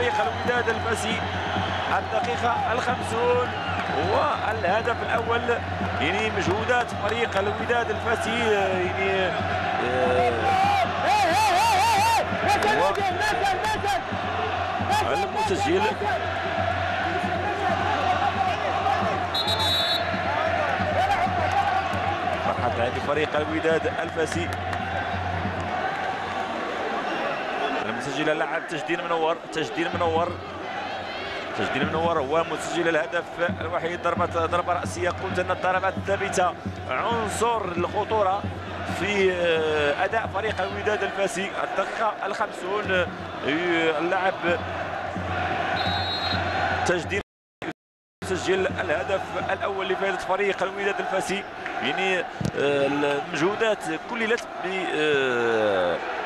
فريق الوداد الفاسي. الدقيقة 50 والهدف الأول. يعني مجهودات فريق الوداد الفاسي يعني المسجل فرحة عند فريق الوداد الفاسي. المسجل اللاعب تجديد منور، تجديد منور هو مسجل الهدف الوحيد. ضربة رأسية، قلت أن الضربات الثابتة عنصر الخطورة في أداء فريق الوداد الفاسي. الدقيقة 50 اللاعب تجديد سجل الهدف الأول لفائدة فريق الوداد الفاسي. يعني المجهودات كللت ب